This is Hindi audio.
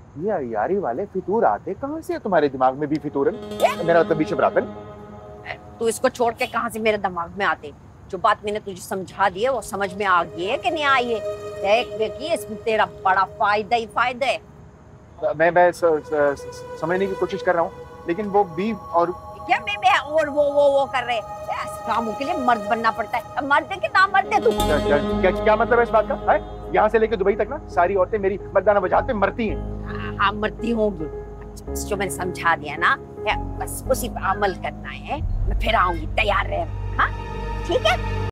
ये यारी वाले फितूर आते कहाँ से है? तुम्हारे दिमाग में भी फितूरन? मेरा मतलब बिशप। तू इसको छोड़ के कहाँ से मेरे दिमाग में आते? जो बात मैंने तुझे समझा दी है वो समझ में आ गई है कि नहीं आई है? देख देखिए, इसमें तेरा बड़ा फायदा ही फायदा है। मैं समझने की कोशिश कर रहा हूँ, लेकिन वो बी और क्या मैं और वो कर रहे हैं? ऐसे कामों के लिए मर्द बनना पड़ता है। अब मर्द है कि ना मर्द है तू? क्या मतलब है इस बात का? है यहाँ से लेकर दुबई तक ना सारी औरतें मेरी मर्दाना वजाहत पे मरती हैं। हाँ, मरती होंगी। अच्छा, जो मैंने समझा दिया ना, बस उसी पर अमल करना है। मैं फिर आऊंगी, तैयार रह। हाँ, ठीक है।